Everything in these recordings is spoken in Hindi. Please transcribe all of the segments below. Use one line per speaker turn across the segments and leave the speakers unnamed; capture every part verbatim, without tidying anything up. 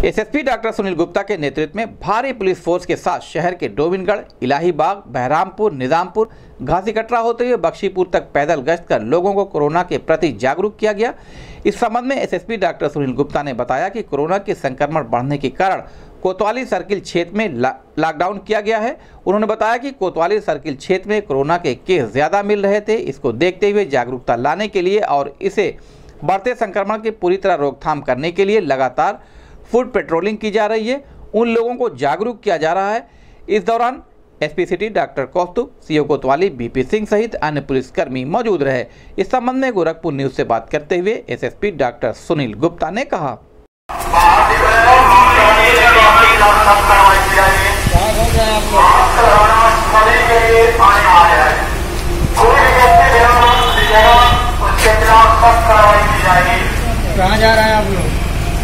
एसएसपी डॉक्टर सुनील गुप्ता के नेतृत्व में भारी पुलिस फोर्स के साथ शहर के डोबिनगढ़, इलाहीबाग, बहरामपुर, निजामपुर, घासी कटरा होते हुए बख्शीपुर तक पैदल गश्त कर लोगों को कोरोना के प्रति जागरूक किया गया। इस संबंध में एसएसपी डॉक्टर सुनील गुप्ता ने बताया कि कोरोना के संक्रमण बढ़ने के कारण कोतवाली सर्किल क्षेत्र में लॉकडाउन किया गया है। उन्होंने बताया कि कोतवाली सर्किल क्षेत्र में कोरोना के केस ज्यादा मिल रहे थे। इसको देखते हुए जागरूकता लाने के लिए और इसे बढ़ते संक्रमण की पूरी तरह रोकथाम करने के लिए लगातार फुट पेट्रोलिंग की जा रही है। उन लोगों को जागरूक किया जा रहा है। इस दौरान SP city doctor Kaustubh, CO Kotwali BP Singh सहित अन्य पुलिसकर्मी मौजूद रहे। इस संबंध में गोरखपुर न्यूज से बात करते हुए एसएसपी डॉक्टर सुनील गुप्ता ने कहा,
कहाँ जा रहे हैं आप लोग?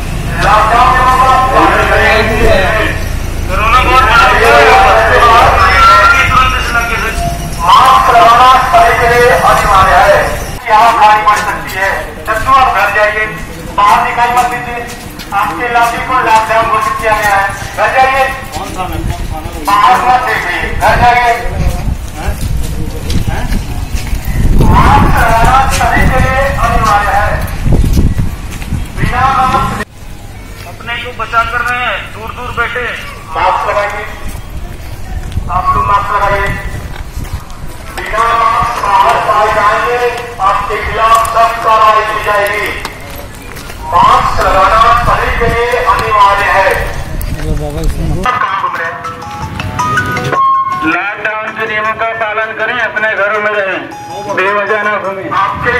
मास्क लगाना सभी के लिए अनिवार्य है। यहाँ खाली पड़ सकती है, तब आप घर जाइए, बाहर निकाल मत दीजिए। आपके इलाके को लॉकडाउन घोषित किया गया है, घर जाइए, बाहर मत देखिए, घर जाइए। मास्क लगाना सभी के लिए अनिवार्य है। बिना मास्क
अपने को बचा कर रहे हैं, दूर दूर बैठे
मास्क लगाइए, आप लोग मास्क लगाइए। बिना मास्क बाहर पाए जाएंगे, आपके खिलाफ सख्त कार्रवाई की जाएगी। मास्क लगाना सभी के लिए अनिवार्य है। कहाँ घूम रहे हैं?
लॉकडाउन के नियमों का पालन करें, अपने घरों में रहें, बेवजह न घूमें।
आपके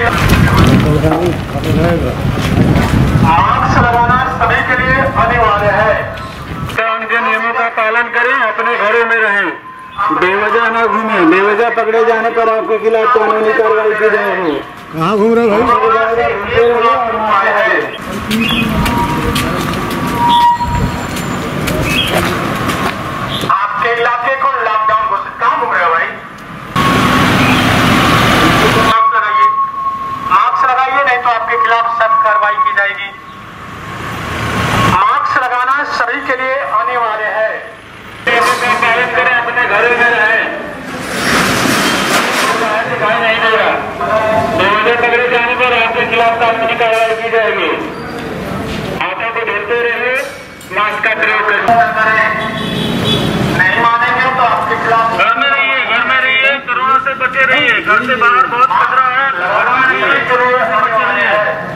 मास्क लगाना सभी के लिए अनिवार्य है।
लॉकडाउन के नियमों का पालन करें, अपने घरों में रहें, बेवजह न घूमें। बेवजह पकड़े जाने पर आपके खिलाफ कानूनी कार्रवाई की जाएगी।
कहाँ घूम रहे भाई?
आपके इलाके को लॉकडाउन घोषित, कहाँ घूम रहे हो भाई? मास्क लगाइए, मास्क लगाइए, नहीं तो आपके खिलाफ सख्त कार्रवाई की जाएगी। मास्क लगाना सभी के लिए अनिवार्य है।
पालन करें, अपने घरों में रहें, दिखाई नहीं दे रहा। बेवजह पकड़े जाने पर आपके खिलाफ कानूनी कार्रवाई की जाएगी। हाथों को धोते रहे, मास्क का प्रयोग करें।
नहीं मानेंगे तो आपके खिलाफ
घर में रहिए, घर में रहिए, कोरोना से बचे रहिए। घर से बाहर बहुत खतरा है,
सभी के लिए अनिवार्य है।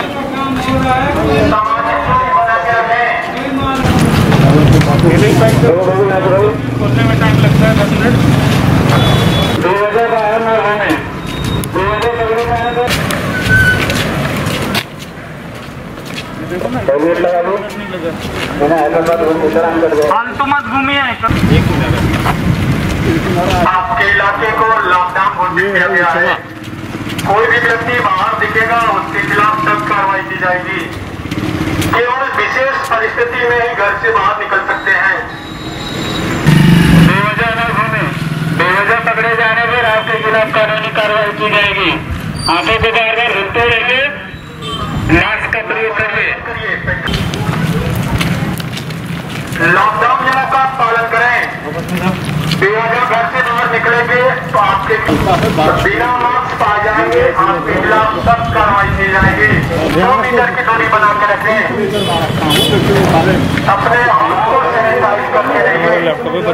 सामाजिक दूरी बना के रखें।
खोलने में टाइम लगता है दस मिनट। बेवजह बाहर न घूमें, बेवजह पकड़े जाने पर फालतू मत घूमिए।
आपके इलाके को लॉकडाउन घोषित किया गया है। कोई भी व्यक्ति बाहर दिखेगा, उसके खिलाफ सख्त कार्रवाई की जाएगी। केवल विशेष परिस्थिति में ही घर से बाहर निकल सकते हैं।
बेवजह न घूमें, बेवजह पकड़े जाने पर आपके खिलाफ कानूनी कार्रवाई की जाएगी। आंखों को बार बार धोते रहिए, मास्क का प्रयोग करिए।
लॉकडाउन नियमों का पालन करें। बेवजह घर से बाहर निकलेंगे तो आपके बिना मास्क पाए जाएंगे, आपके खिलाफ सख्त कार्रवाई की जाएगी। दो मीटर की दूरी बना के रखें। अपने हाथ को सैनिटाइज करके रहिए।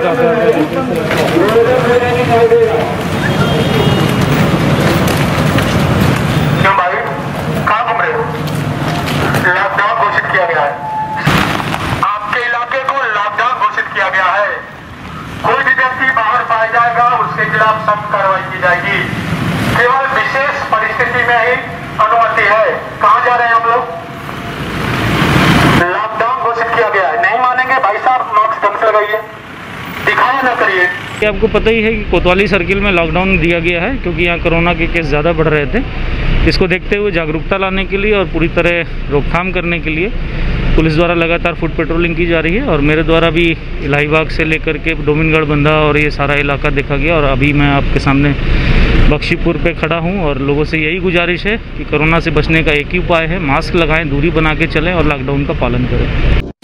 क्यों भाई, कहाँ घूम रहे हो? लॉकडाउन घोषित किया गया है। आपके इलाके को लॉकडाउन घोषित किया गया है। कोई भी व्यक्ति बाहर पाया जाएगा, उसके खिलाफ सख्त कार्रवाई की जाएगी। केवल विशेष परिस्थिति में ही अनुमति है। कहाँ जा रहे हैं हम लोग? लॉकडाउन घोषित किया गया है, नहीं मानेंगे भाई साहब, मास्क ढंग से लगाइए, दिखाया ना करिए।
आपको पता ही है कि कोतवाली सर्किल में लॉकडाउन दिया गया है क्योंकि यहाँ कोरोना के केस ज़्यादा बढ़ रहे थे। इसको देखते हुए जागरूकता लाने के लिए और पूरी तरह रोकथाम करने के लिए पुलिस द्वारा लगातार फुट पेट्रोलिंग की जा रही है और मेरे द्वारा भी इलाहीबाग से लेकर के डोबिनगढ़, बंधा और ये सारा इलाका देखा गया। और अभी मैं आपके सामने बख्शीपुर पे खड़ा हूँ और लोगों से यही गुजारिश है कि कोरोना से बचने का एक ही उपाय है, मास्क लगाएं, दूरी बना के चलें और लॉकडाउन का पालन करें।